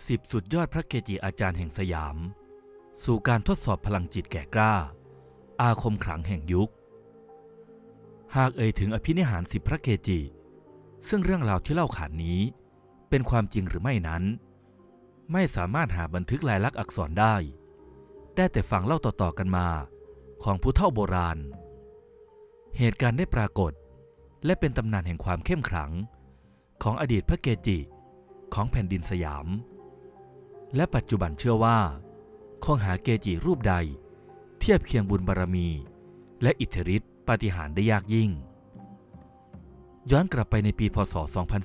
10สุดยอดพระเกจิอาจารย์แห่งสยามสู่การทดสอบพลังจิตแก่กล้าอาคมขลังแห่งยุคหากเอ่ยถึงอภินิหาร10พระเกจิซึ่งเรื่องราวที่เล่าขานนี้เป็นความจริงหรือไม่นั้นไม่สามารถหาบันทึกลายลักษณ์อักษรได้แต่ฟังเล่าต่อๆกันมาของผู้เฒ่าโบราณเหตุการณ์ได้ปรากฏและเป็นตำนานแห่งความเข้มขลังของอดีตพระเกจิของแผ่นดินสยามและปัจจุบันเชื่อว่าคงหาเกจิรูปใดเทียบเคียงบุญบารมีและอิทธิฤทธิ์ปาฏิหาริย์ได้ยากยิ่งย้อนกลับไปในปีพ.ศ.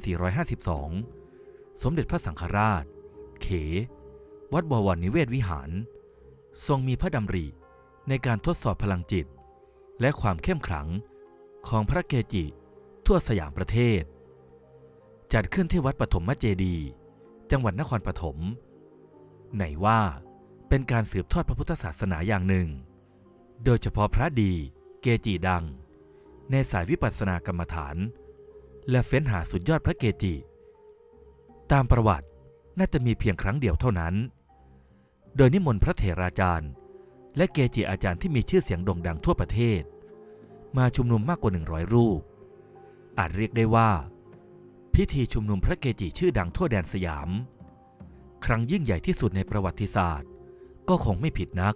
2452 สมเด็จพระสังฆราชเขวัดบวรนิเวศวิหารทรงมีพระดำริในการทดสอบพลังจิตและความเข้มขลังของพระเกจิทั่วสยามประเทศจัดขึ้นที่วัดปฐมเจดีย์จังหวัดนครปฐมไหนว่าเป็นการสืบทอดพระพุทธศาสนาอย่างหนึ่งโดยเฉพาะพระดีเกจิดังในสายวิปัสสนากรรมฐานและเฟ้นหาสุดยอดพระเกจิตามประวัติน่าจะมีเพียงครั้งเดียวเท่านั้นโดยนิมนต์พระเถราจารย์และเกจิอาจารย์ที่มีชื่อเสียงโด่งดังทั่วประเทศมาชุมนุมมากกว่า100รูปอาจเรียกได้ว่าพิธีชุมนุมพระเกจิชื่อดังทั่วแดนสยามครั้งยิ่งใหญ่ที่สุดในประวัติศาสตร์ก็คงไม่ผิดนัก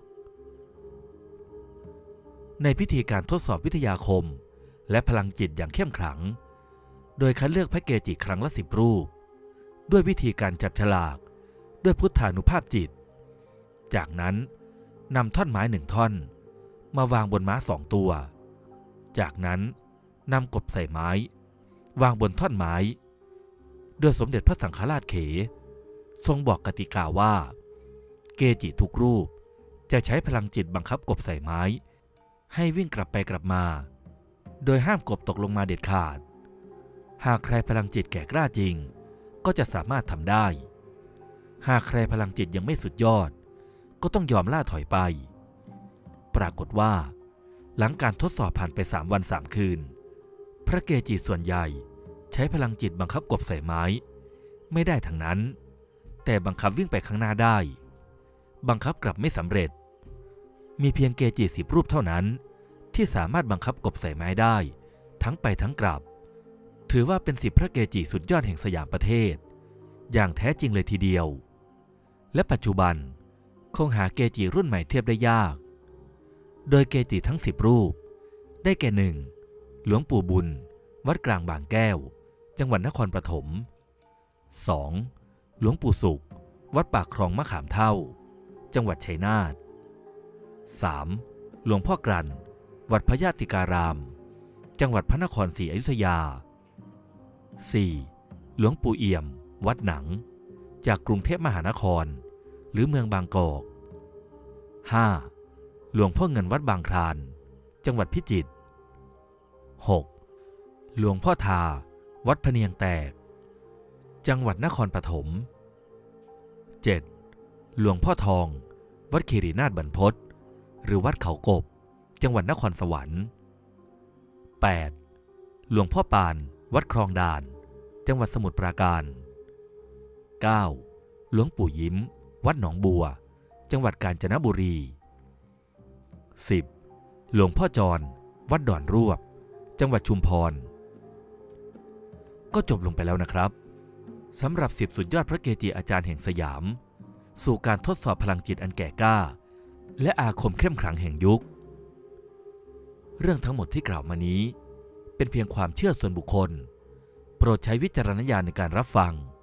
ในพิธีการทดสอบวิทยาคมและพลังจิตอย่างเข้มขลังโดยคัดเลือกพระเกจิครั้งละ10รูปด้วยวิธีการจับฉลากด้วยพุทธานุภาพจิตจากนั้นนำท่อนไม้1ท่อนมาวางบนม้า2ตัวจากนั้นนำกบใส่ไม้วางบนท่อนไม้โดยสมเด็จพระสังฆราชเขทรงบอกกติกาว่าเกจิทุกรูปจะใช้พลังจิตบังคับกบใส่ไม้ให้วิ่งกลับไปกลับมาโดยห้ามกบตกลงมาเด็ดขาดหากใครพลังจิตแก่กล้าจริงก็จะสามารถทำได้หากใครพลังจิตยังไม่สุดยอดก็ต้องยอมล่าถอยไปปรากฏว่าหลังการทดสอบผ่านไป3 วัน 3 คืนพระเกจิส่วนใหญ่ใช้พลังจิตบังคับกบใส่ไม้ไม่ได้ทั้งนั้นแต่บังคับวิ่งไปข้างหน้าได้บังคับกลับไม่สำเร็จมีเพียงเกจิ10รูปเท่านั้นที่สามารถบังคับกบใส่ไม้ได้ทั้งไปทั้งกลับถือว่าเป็น10พระเกจิสุดยอดแห่งสยามประเทศอย่างแท้จริงเลยทีเดียวและปัจจุบันคงหาเกจิรุ่นใหม่เทียบได้ยากโดยเกจิทั้ง10รูปได้แก่ 1. หลวงปู่บุญวัดกลางบางแก้วจังหวัดนครปฐม 2. หลวงปู่สุขวัดปากคลองมะขามเท่าจังหวัดชัยนาท 3. หลวงพ่อกลั่นวัดพญาติการามจังหวัดพระนครศรีอยุธยา 4. หลวงปู่เอี่ยมวัดหนังจากกรุงเทพมหานครหรือเมืองบางกอก 5. หลวงพ่อเงินวัดบางคลานจังหวัดพิจิตร 6. หลวงพ่อทาวัดพะเนียงแตกจังหวัดนครปฐม 7. หลวงพ่อทองวัดคีรีนาถบรรพตหรือวัดเขากบจังหวัดนครสวรรค์ 8. หลวงพ่อปานวัดคลองด่านจังหวัดสมุทรปราการ 9. หลวงปู่ยิ้มวัดหนองบัวจังหวัดกาญจนบุรี 10. หลวงพ่อจรวัดดอนรวบจังหวัดชุมพรก็จบลงไปแล้วนะครับสำหรับ10สุดยอดพระเกจิอาจารย์แห่งสยามสู่การทดสอบพลังจิตอันแก่กล้าและอาคมเข้มขลังแห่งยุคเรื่องทั้งหมดที่กล่าวมานี้เป็นเพียงความเชื่อส่วนบุคคลโปรดใช้วิจารณญาณในการรับฟัง